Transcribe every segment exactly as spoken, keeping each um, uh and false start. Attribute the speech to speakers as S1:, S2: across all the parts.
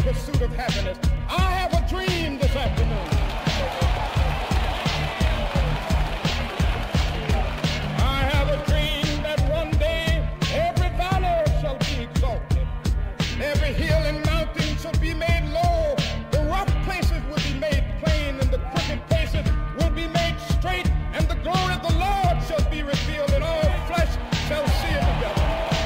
S1: pursuit of happiness. I have a dream this afternoon. I have a dream that one day every valley shall be exalted. Every hill and mountain shall be made low. The rough places will be made plain, and the crooked places will be made straight, and the glory of the Lord shall be revealed, and all flesh shall see it together.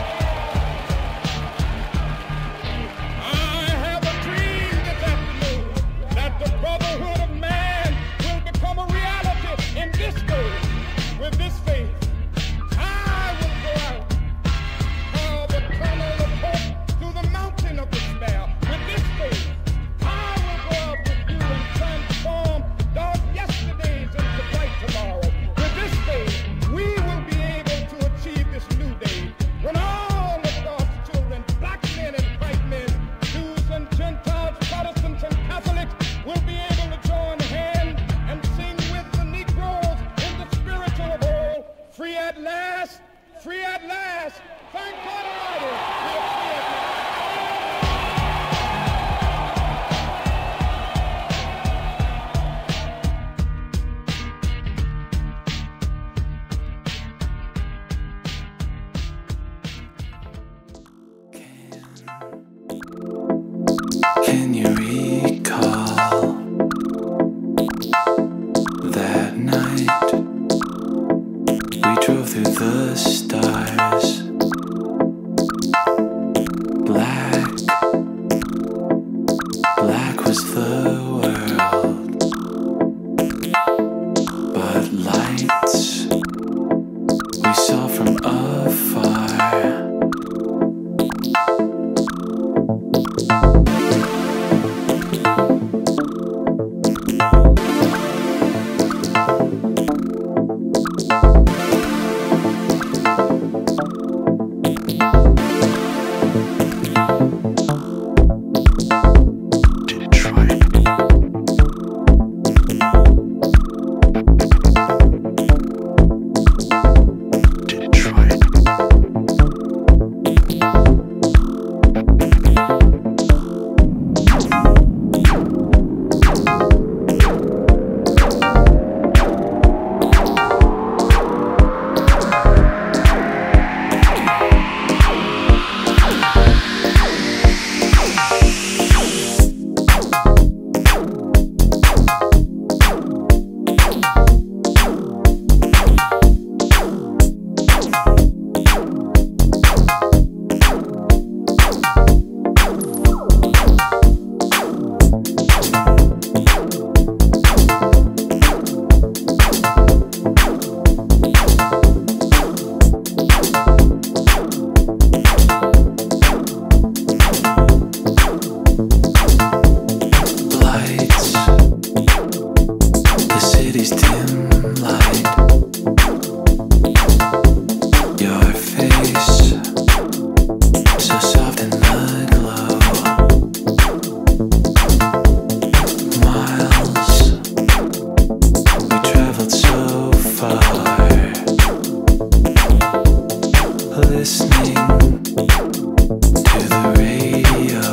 S1: I have a dream this afternoon that the brotherhood of man will become a reality in this day. With this faith, I will go out, call the tunnel of hope through the mountain of despair. With this faith, I will go out with you and transform dark yesterdays into bright tomorrow. With this faith, we will be able to achieve this new day when all of God's children, black men and white men, Jews and Gentiles, Protestants and Catholics, will be able to join hands and sing with the Negroes in the spiritual of all. Free at last, free at last. Thank God Almighty, we are free at last.
S2: Can you recall that night we drove through the stars? Black, black was the world, but lights we saw from afar. Listening to the radio.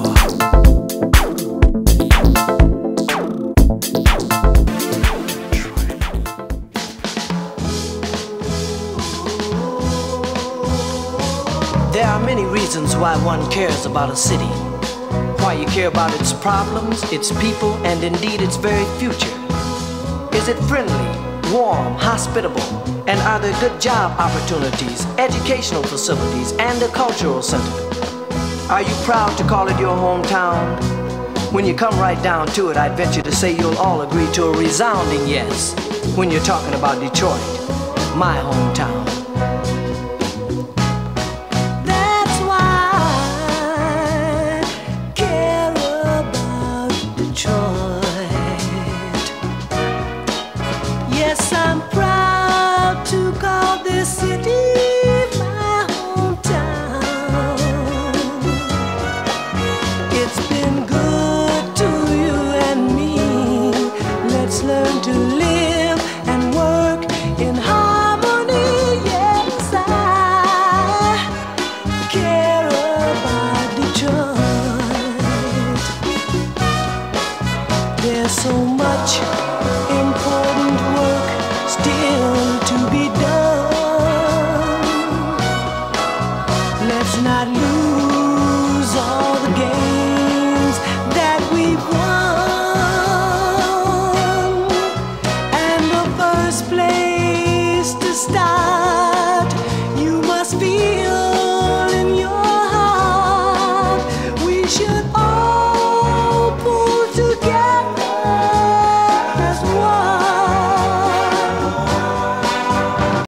S3: There are many reasons why one cares about a city. Why you care about its problems, its people, and indeed its very future. Is it friendly, warm, hospitable? And are there good job opportunities, educational facilities, and a cultural center? Are you proud to call it your hometown? When you come right down to it, I'd venture to say you'll all agree to a resounding yes when you're talking about Detroit, my hometown.